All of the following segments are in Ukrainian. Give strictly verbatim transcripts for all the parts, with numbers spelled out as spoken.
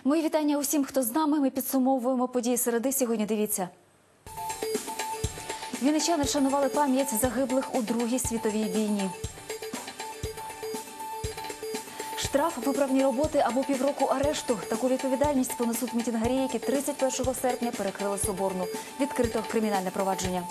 Мої вітання усім, хто з нами. Ми підсумовуємо події середи. Сьогодні дивіться. Вінничани вшанували пам'ять загиблих у Другій світовій війні. Штраф, виправні роботи або півроку арешту. Таку відповідальність понесуть мітингарі, які тридцять першого серпня перекрили Соборну. Відкрито кримінальне провадження.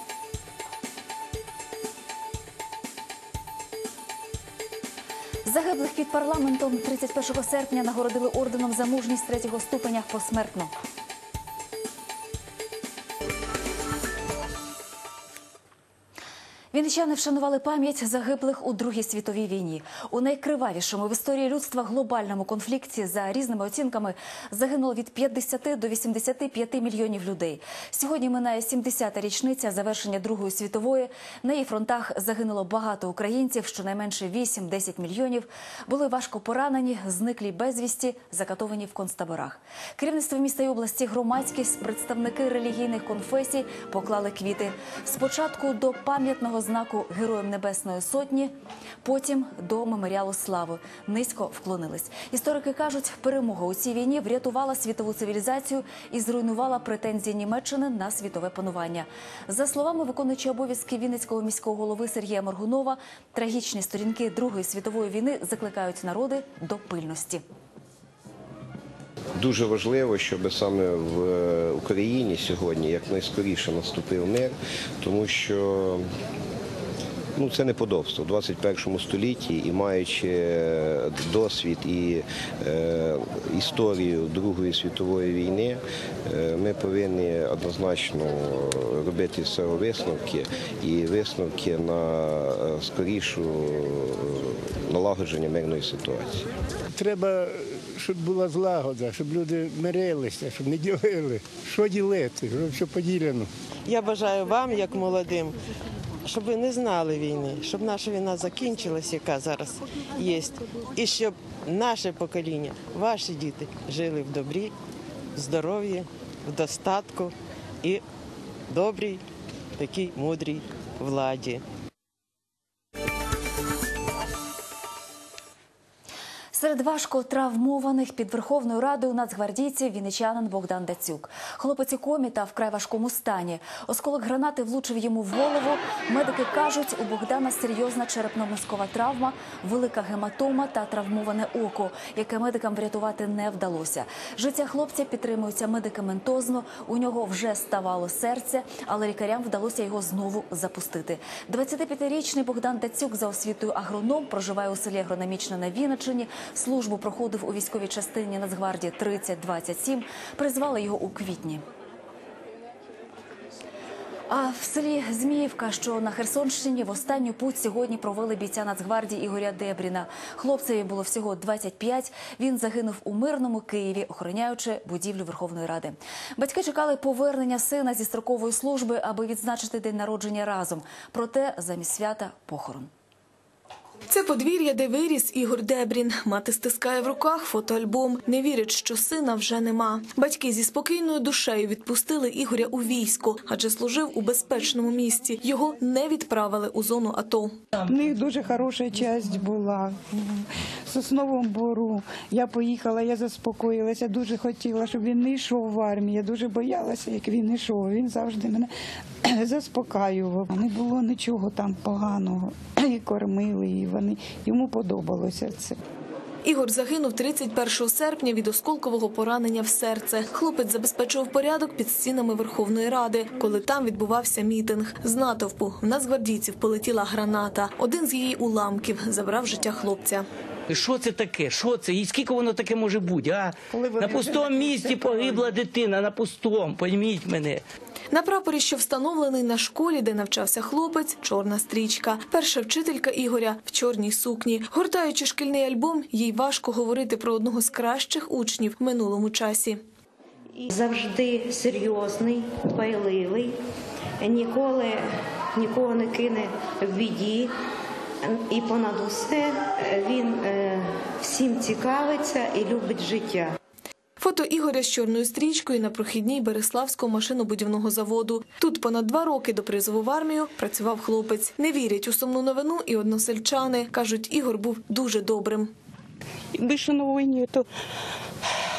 Загиблих під парламентом тридцять першого серпня нагородили орденом за мужність третього ступеня посмертно. Вінничани вшанували пам'ять загиблих у Другій світовій війні. У найкривавішому в історії людства глобальному конфлікті, за різними оцінками, загинуло від п'ятдесяти до вісімдесяти п'яти мільйонів людей. Сьогодні минає сімдесята річниця завершення Другої світової. На її фронтах загинуло багато українців, щонайменше вісім-десять мільйонів. Були важко поранені, зниклі безвісті, закатовані в концтаборах. Керівництво міста і області, громадськість, представники релігійних конфесій поклали квіти. Спочатку до пам'ятного знаку Героям Небесної Сотні, потім до меморіалу слави. Низько вклонились. Історики кажуть, перемога у цій війні врятувала світову цивілізацію і зруйнувала претензії Німеччини на світове панування. За словами виконуючого обов'язки Вінницького міського голови Сергія Моргунова, трагічні сторінки Другої світової війни закликають народи до пильності. Дуже важливо, щоб саме в Україні сьогодні якнайскоріше наступив мир, тому що ну, це неподобство. У двадцять першому столітті, і маючи досвід і е, історію Другої світової війни, е, ми повинні однозначно робити з цього висновки і висновки на скорішу налагодження мирної ситуації. Треба, щоб була злагода, щоб люди мирилися, щоб не ділили. Що ділити, щоб все поділено. Я бажаю вам, як молодим, щоб ви не знали війни, щоб наша війна закінчилась, яка зараз є, і щоб наше покоління, ваші діти жили в добрі, в здоров'ї, в достатку і добрій, такій мудрій владі. Серед важко травмованих під Верховною Радою нацгвардійців вінничанин Богдан Дацюк. Хлопець у комі та вкрай важкому стані. Осколок гранати влучив йому в голову. Медики кажуть, у Богдана серйозна черепно-мозкова травма, велика гематома та травмоване око, яке медикам врятувати не вдалося. Життя хлопця підтримується медикаментозно, у нього вже ставало серце, але лікарям вдалося його знову запустити. двадцятип'ятирічний Богдан Дацюк за освітою агроном, проживає у селі Агрономічне на Вінниччині. Службу проходив у військовій частині Нацгвардії тридцять двадцять сім. Призвали його у квітні. А в селі Зміївка, що на Херсонщині, в останню путь сьогодні провели бійця Нацгвардії Ігоря Дебріна. Хлопцеві було всього двадцять п'ять. Він загинув у мирному Києві, охороняючи будівлю Верховної Ради. Батьки чекали повернення сина зі строкової служби, аби відзначити день народження разом. Проте замість свята – похорон. Це подвір'я, де виріс Ігор Дебрін. Мати стискає в руках фотоальбом. Не вірить, що сина вже нема. Батьки зі спокійною душею відпустили Ігоря у військо, адже служив у безпечному місці. Його не відправили у зону АТО. У них дуже хороша частина була в Сосновому Бору. Я поїхала, я заспокоїлася, дуже хотіла, щоб він не йшов в армію. Я дуже боялася, як він йшов. Він завжди мене заспокаював. Не було нічого там поганого. І кормили, і вони, йому подобалося це. Ігор загинув тридцять першого серпня від осколкового поранення в серце. Хлопець забезпечував порядок під стінами Верховної Ради, коли там відбувався мітинг. З натовпу в нацгвардійців полетіла граната. Один з її уламків забрав життя хлопця. Що це таке? Що це? І скільки воно таке може бути? А? На пустому місці погибла дитина, на пустому, пойміть мене. На прапорі, що встановлений на школі, де навчався хлопець, чорна стрічка. Перша вчителька Ігоря в чорній сукні. Гортаючи шкільний альбом, їй важко говорити про одного з кращих учнів в минулому часі. Завжди серйозний, дбайливий, ніколи нікого не кине в біді. І понад усе він всім цікавиться і любить життя. Фото Ігоря з чорною стрічкою на прохідній Береславського машинобудівного заводу. Тут понад два роки до призову в армію працював хлопець. Не вірять у сумну новину і односельчани. Кажуть, Ігор був дуже добрим. Якби ще на війні, то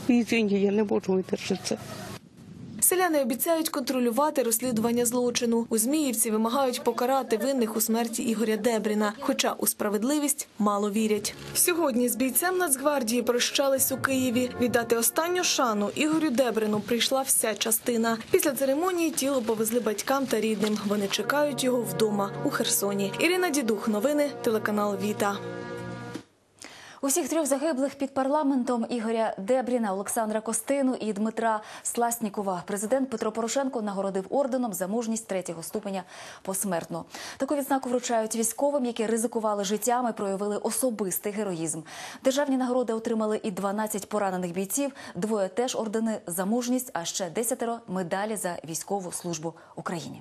Извините, я не можу видержати це. Селяни обіцяють контролювати розслідування злочину. У Зміївці вимагають покарати винних у смерті Ігоря Дебріна, хоча у справедливість мало вірять. Сьогодні з бійцем Нацгвардії прощались у Києві. Віддати останню шану Ігорю Дебріну прийшла вся частина. Після церемонії тіло повезли батькам та рідним. Вони чекають його вдома у Херсоні. Ірина Дідух, новини, телеканал Віта. Усіх трьох загиблих під парламентом Ігоря Дебріна, Олександра Костину і Дмитра Сласнікова президент Петро Порошенко нагородив орденом за мужність третього ступеня посмертно. Таку відзнаку вручають військовим, які ризикували життям і проявили особистий героїзм. Державні нагороди отримали і дванадцять поранених бійців, двоє теж ордени за мужність, а ще десятеро медалі за військову службу Україні.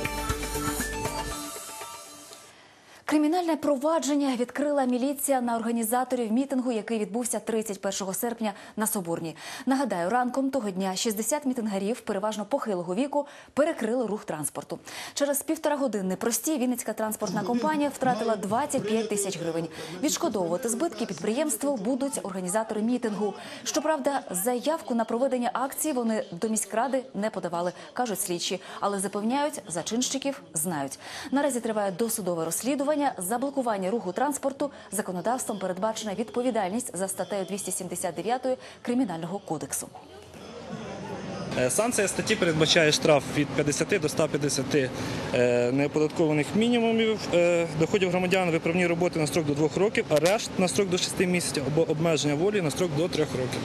Кримінальне провадження відкрила міліція на організаторів мітингу, який відбувся тридцять першого серпня на Соборній. Нагадаю, ранком того дня шістдесят мітингарів, переважно похилого віку, перекрили рух транспорту. Через півтора години прості Вінницька транспортна компанія втратила двадцять п'ять тисяч гривень. Відшкодовувати збитки підприємству будуть організатори мітингу. Щоправда, заявку на проведення акції вони до міськради не подавали, кажуть слідчі, але запевняють, зачинщиків знають. Наразі триває досудове розслідування. За блокування руху транспорту законодавством передбачена відповідальність за статтею двісті сімдесят дев'ять Кримінального кодексу. Санкція статті передбачає штраф від п'ятдесяти до ста п'ятдесяти неоподаткованих мінімумів доходів громадян, виправні роботи на строк до двох років, арешт на строк до шести місяців або обмеження волі на строк до трьох років.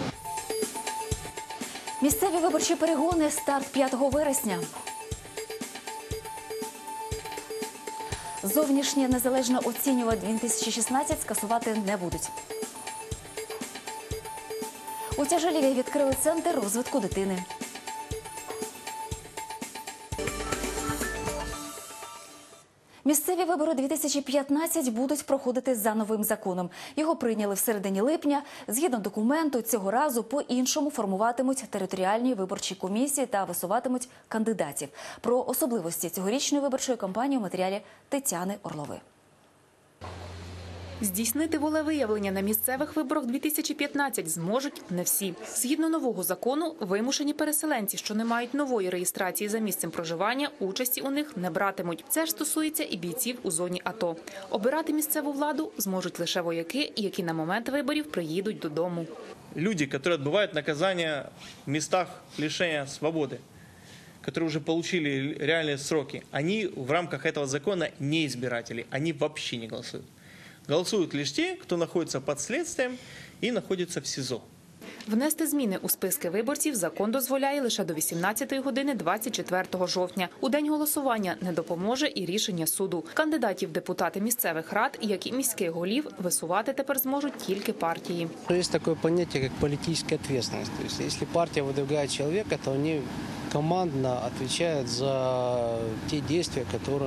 Місцеві виборчі перегони, старт п'ятого вересня. Зовнішнє незалежне оцінювання дві тисячі шістнадцять скасувати не будуть. У Тяжеліві відкрили центр розвитку дитини. Місцеві вибори дві тисячі п'ятнадцять будуть проходити за новим законом. Його прийняли в середині липня. Згідно документу, цього разу по-іншому формуватимуть територіальні виборчі комісії та висуватимуть кандидатів. Про особливості цьогорічної виборчої кампанії у матеріалі Тетяни Орлової. Здійснити волевиявлення на місцевих виборах дві тисячі п'ятнадцять зможуть не всі. Згідно нового закону, вимушені переселенці, що не мають нової реєстрації за місцем проживання, участі у них не братимуть. Це ж стосується і бійців у зоні АТО. Обирати місцеву владу зможуть лише вояки, які на момент виборів приїдуть додому. Люди, які відбувають наказання в містах лишення свободи, которые уже получили реальные сроки, они в рамках этого закона не избиратели, они вообще не голосуют. Голосуют лишь те, кто находится под следствием и находится в СИЗО. Внести зміни у списки виборців закон дозволяє лише до вісімнадцятої години двадцять четвертого жовтня. У день голосування не допоможе і рішення суду. Кандидатів в депутати місцевих рад, як і міських голів, висувати тепер зможуть тільки партії. Є таке поняття, як політична відповідальність. Тобто, якщо партія видвигає чоловіка, то вони командно відповідають за ті дії, які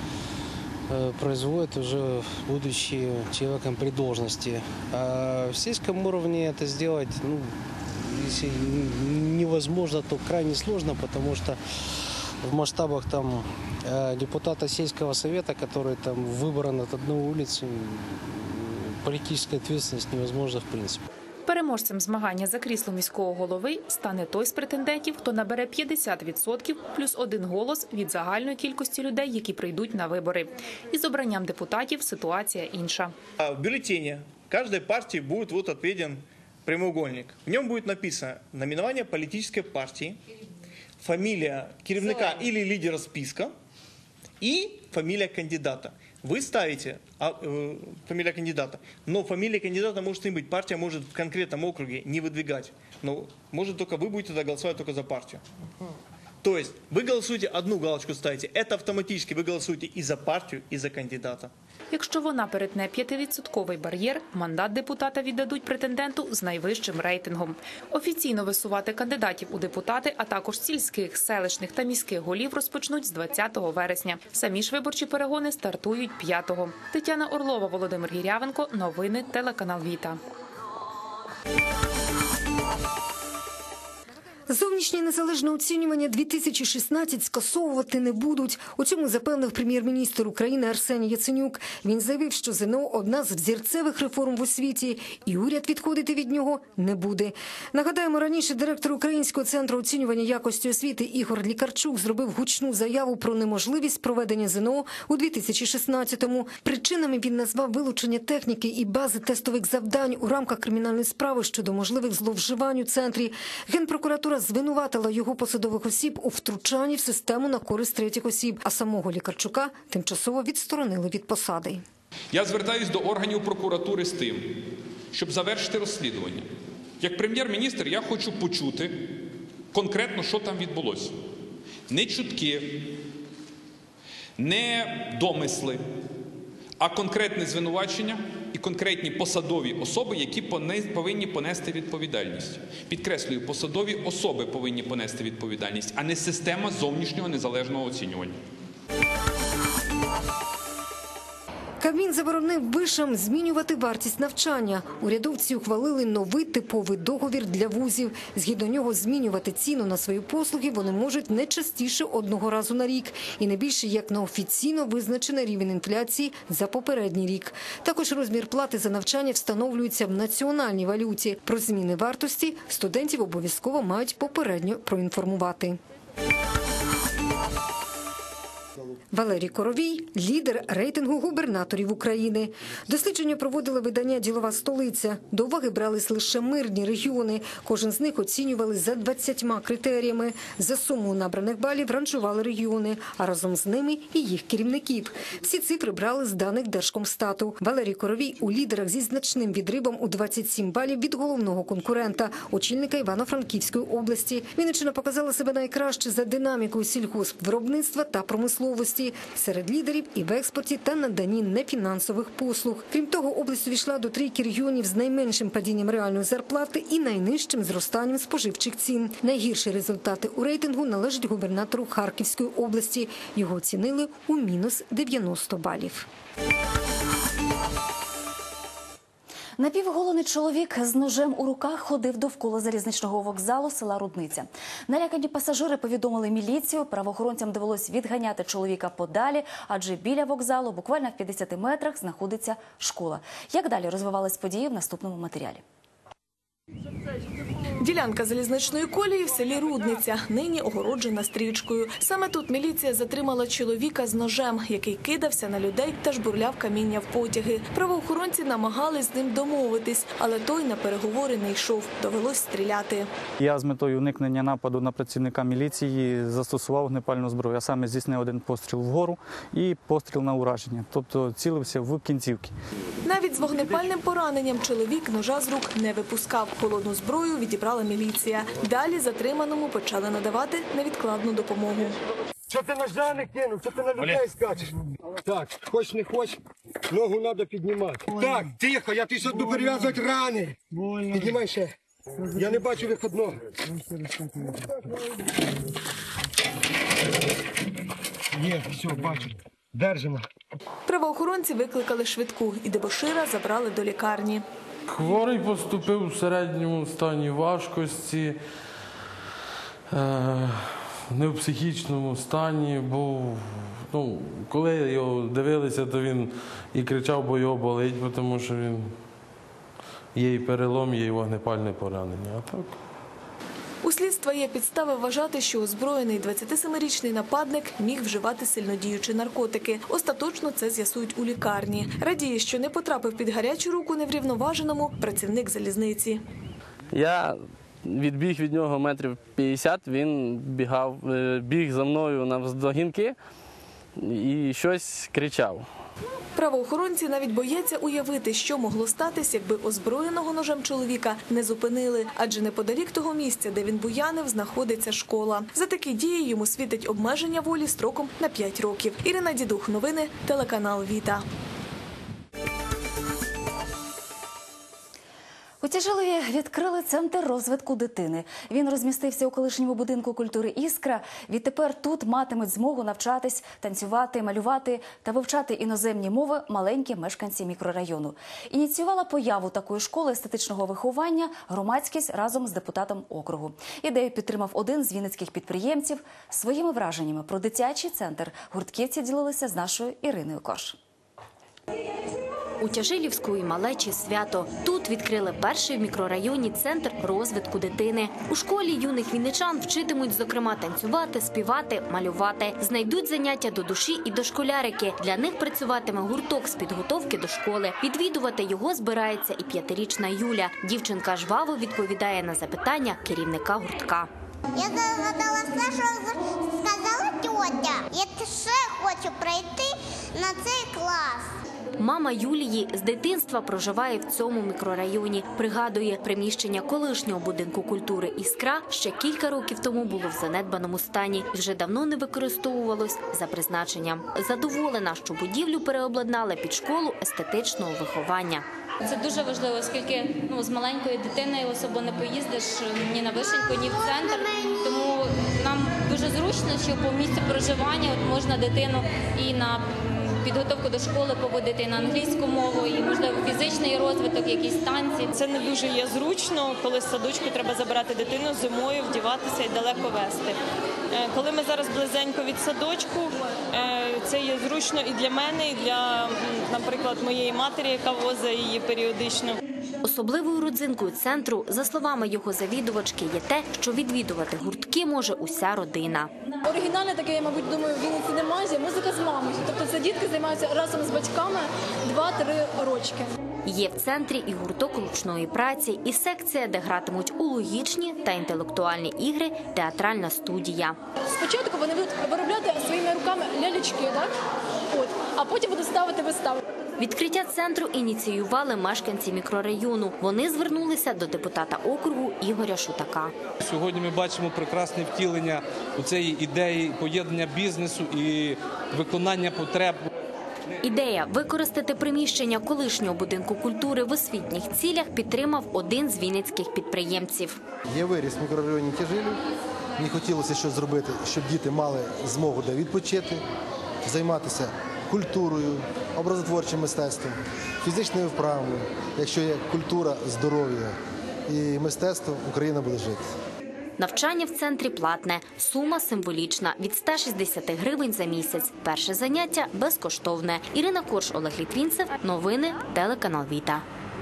производит уже будучи человеком при должности. А в сельском уровне это сделать, ну, если невозможно, то крайне сложно, потому что в масштабах там депутата сельского совета, который там выбран от одной улицы, политическая ответственность невозможна в принципе. Переможцем змагання за крісло міського голови стане той з претендентів, хто набере п'ятдесят відсотків плюс один голос від загальної кількості людей, які прийдуть на вибори. Із обранням депутатів ситуація інша. В бюллетені кожної партії буде вот отведен прямоугольник. В ньому буде написано наименование політичної партії, фамилия керівника або лідера списка і фамилия кандидата. Вы ставите а, э, фамилия кандидата, но фамилия кандидата может не быть. Партия может в конкретном округе не выдвигать. Но может только вы будете тогда голосовать только за партию. То есть вы голосуете, одну галочку ставите. Это автоматически вы голосуете и за партию, и за кандидата. Якщо вона перетне п'ятивідсотковий бар'єр, мандат депутата віддадуть претенденту з найвищим рейтингом. Офіційно висувати кандидатів у депутати, а також сільських, селищних та міських голів розпочнуть з двадцятого вересня. Самі ж виборчі перегони стартують п'ятого. Тетяна Орлова, Володимир Гірявенко. Новини, телеканал Віта. Зовнішнє незалежне оцінювання дві тисячі шістнадцять скасовувати не будуть. У цьому запевнив прем'єр-міністр України Арсеній Яценюк. Він заявив, що ЗНО – одна з взірцевих реформ в освіті, і уряд відходити від нього не буде. Нагадаємо, раніше директор Українського центру оцінювання якості освіти Ігор Лікарчук зробив гучну заяву про неможливість проведення ЗНО у дві тисячі шістнадцятому. Причинами він назвав вилучення техніки і бази тестових завдань у рамках кримінальної справи щодо можливих зловживань у центрі. Генпрокуратура звинуватила його посадових осіб у втручанні в систему на користь третіх осіб, а самого Лікарчука тимчасово відсторонили від посади. Я звертаюсь до органів прокуратури з тим, щоб завершити розслідування. Як прем'єр-міністр я хочу почути конкретно, що там відбулося. Не чутки, не домисли, а конкретне звинувачення і конкретні посадові особи, які повинні понести відповідальність. Підкреслюю, посадові особи повинні понести відповідальність, а не система зовнішнього незалежного оцінювання. Кабмін заборонив вишам змінювати вартість навчання. Урядовці ухвалили новий типовий договір для вузів. Згідно нього, змінювати ціну на свої послуги вони можуть не частіше одного разу на рік і не більше, як на офіційно визначений рівень інфляції за попередній рік. Також розмір плати за навчання встановлюється в національній валюті. Про зміни вартості студентів обов'язково мають попередньо проінформувати. Валерій Коровій – лідер рейтингу губернаторів України. Дослідження проводила видання «Ділова столиця». До уваги брались лише мирні регіони. Кожен з них оцінювали за двадцятьма критеріями. За суму набраних балів ранжували регіони, а разом з ними і їх керівників. Всі цифри брали з даних Держкомстату. Валерій Коровій у лідерах зі значним відривом у двадцять сім балів від головного конкурента – очільника Івано-Франківської області. Вінниччина показала себе найкраще за динамікою сільгоспвиробництва та промисловості. Серед лідерів і в експорті та наданні нефінансових послуг. Крім того, область увійшла до трійки регіонів з найменшим падінням реальної зарплати і найнижчим зростанням споживчих цін. Найгірші результати у рейтингу належать губернатору Харківської області. Його оцінили у мінус дев'яносто балів. Напівголений чоловік з ножем у руках ходив довкола залізничного вокзалу села Рудниця. Налякані пасажири повідомили міліцію. Правоохоронцям довелось відганяти чоловіка подалі, адже біля вокзалу, буквально в п'ятдесяти метрах, знаходиться школа. Як далі розвивались події в наступному матеріалі? Ділянка залізничної колії в селі Рудниця, нині огороджена стрічкою. Саме тут міліція затримала чоловіка з ножем, який кидався на людей та жбурляв каміння в потяги. Правоохоронці намагались з ним домовитись, але той на переговори не йшов. Довелось стріляти. Я з метою уникнення нападу на працівника міліції застосував вогнепальну зброю, а саме здійснив один постріл вгору і постріл на ураження, тобто цілився в кінцівки. Навіть з вогнепальним пораненням чоловік ножа з рук не випускав. Холодну зброю відібрала міліція. Далі затриманому почали надавати невідкладну допомогу. Що ти ножа не кинув? Що ти на людей скачеш? Так, хоч не хоч, ногу треба піднімати. Так, тихо, я тобі ще буду перев'язувати рани. Піднімай ще. Я не бачу виходного. Є, все, бачу. Держимо. Правоохоронці викликали швидку і дебошира забрали до лікарні. Хворий поступив у середньому стані важкості, не в психічному стані, бо ну, коли його дивилися, то він і кричав, бо його болить, тому що він є і перелом, є і вогнепальне поранення. А так... У слідства є підстави вважати, що озброєний двадцятисемирічний нападник міг вживати сильнодіючі наркотики. Остаточно це з'ясують у лікарні. Радіє, що не потрапив під гарячу руку неврівноваженому працівник залізниці. Я відбіг від нього метрів п'ятдесят, він бігав, біг за мною навздогінки і щось кричав. Правоохоронці навіть бояться уявити, що могло статись, якби озброєного ножем чоловіка не зупинили. Адже неподалік того місця, де він буянив, знаходиться школа. За такі дії йому світить обмеження волі строком на п'ять років. Ірина Дідух, новини, телеканал «Віта». У Тяжилові відкрили центр розвитку дитини. Він розмістився у колишньому будинку культури «Іскра». Відтепер тут матимуть змогу навчатись, танцювати, малювати та вивчати іноземні мови маленькі мешканці мікрорайону. Ініціювала появу такої школи естетичного виховання громадськість разом з депутатом округу. Ідею підтримав один з вінницьких підприємців. Своїми враженнями про дитячий центр гуртківці ділилися з нашою Іриною Кош. У Тяжилівської малечі свято. Тут відкрили перший в мікрорайоні центр розвитку дитини. У школі юних вінничан вчитимуть, зокрема, танцювати, співати, малювати. Знайдуть заняття до душі і дошколярики. Для них працюватиме гурток з підготовки до школи. Відвідувати його збирається і п'ятирічна Юля. Дівчинка жваво відповідає на запитання керівника гуртка. Я загадала все, що сказала тьотя. Я ще хочу прийти на цей клас. Мама Юлії з дитинства проживає в цьому мікрорайоні. Пригадує, приміщення колишнього будинку культури «Іскра» ще кілька років тому було в занедбаному стані і вже давно не використовувалось за призначенням. Задоволена, що будівлю переобладнали під школу естетичного виховання. Це дуже важливо, оскільки ну, з маленькою дитиною особо не поїздиш ні на Вишеньку, ні в центр. Тому нам дуже зручно, що по місцю проживання от можна дитину і на підготовку до школи поводити, і на англійську мову, і, можливо, фізичний розвиток, якісь танці. Це не дуже є зручно, коли з садочку треба забирати дитину зимою, вдіватися і далеко везти. Коли ми зараз близенько від садочку, це є зручно і для мене, і для, наприклад, моєї матері, яка возить її періодично. Особливою родзинкою центру, за словами його завідувачки, є те, що відвідувати гуртки може уся родина. Оригінальне таке, я, мабуть, думаю, в Вінниці немає, музика з мамою. Тобто це дітки займаються разом з батьками два-три рочки. Є в центрі і гурток ручної праці, і секція, де гратимуть у логічні та інтелектуальні ігри, театральна студія. Спочатку вони будуть виробляти своїми руками лялечки, так? От, а потім будуть ставити вистави. Відкриття центру ініціювали мешканці мікрорайону. Вони звернулися до депутата округу Ігоря Шутака. Сьогодні ми бачимо прекрасне втілення у цієї ідеї поєднання бізнесу і виконання потреб. Ідея використати приміщення колишнього будинку культури в освітніх цілях підтримав один з вінницьких підприємців. Я виріс в мікрорайоні Тяжилів. Мені хотілося щось зробити, щоб діти мали змогу де відпочити, займатися культурою, образотворчим мистецтвом, фізичною вправою. Якщо є культура, здоров'я і мистецтво, Україна буде жити. Навчання в центрі платне, сума символічна – від ста шістдесяти гривень за місяць. Перше заняття – безкоштовне. Ірина Корш, Олег Літвінцев. Новини, телеканал Віта.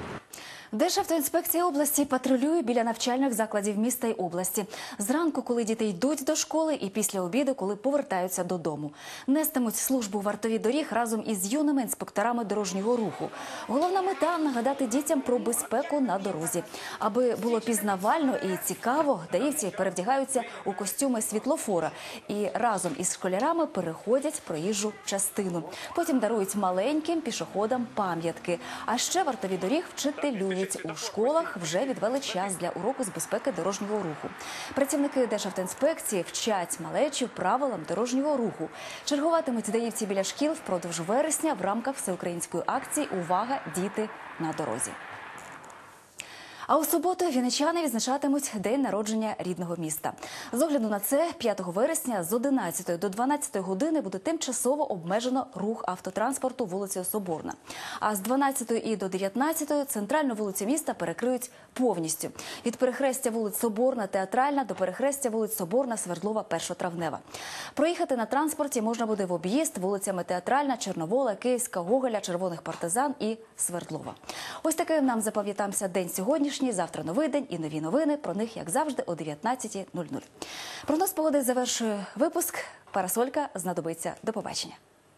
Державтоінспекція області патрулює біля навчальних закладів міста й області. Зранку, коли діти йдуть до школи, і після обіду, коли повертаються додому. Нестимуть службу вартові доріг разом із юними інспекторами дорожнього руху. Головна мета – нагадати дітям про безпеку на дорозі. Аби було пізнавально і цікаво, даївці перевдягаються у костюми світлофора і разом із школярами переходять проїжджу частину. Потім дарують маленьким пішоходам пам'ятки. А ще вартові доріг вчителюють. У школах вже відвели час для уроку з безпеки дорожнього руху. Працівники Державтоінспекції вчать малечу правилам дорожнього руху. Чергуватимуть даївці біля шкіл впродовж вересня в рамках всеукраїнської акції «Увага! Діти на дорозі». А у суботу вінничани відзначатимуть день народження рідного міста. З огляду на це, п'ятого вересня з одинадцятої до дванадцятої години буде тимчасово обмежено рух автотранспорту вулицею Соборна. А з дванадцятої і до дев'ятнадцятої центральну вулицю міста перекриють повністю. Від перехрестя вулиць Соборна, Театральна до перехрестя вулиць Соборна, Свердлова, Першотравнева. Проїхати на транспорті можна буде в об'їзд вулицями Театральна, Чорновола, Київська, Гоголя, Червоних партизан і Свердлова. Ось таким нам запам'ятався день сьогоднішній. Завтра новий день і нові новини. Про них, як завжди, о дев'ятнадцятій нуль нуль. Прогноз погоди завершує випуск. Парасолька знадобиться. До побачення.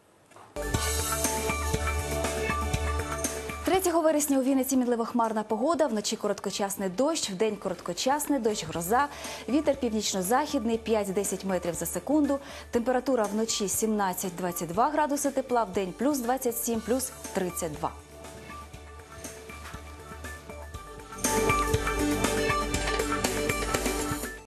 третього вересня у Вінниці мінливо-хмарна погода, вночі короткочасний дощ, вдень короткочасний дощ, гроза, вітер північно-західний п'ять-десять метрів за секунду, температура вночі сімнадцять-двадцять два градуси тепла, вдень плюс двадцять сім, плюс тридцять два.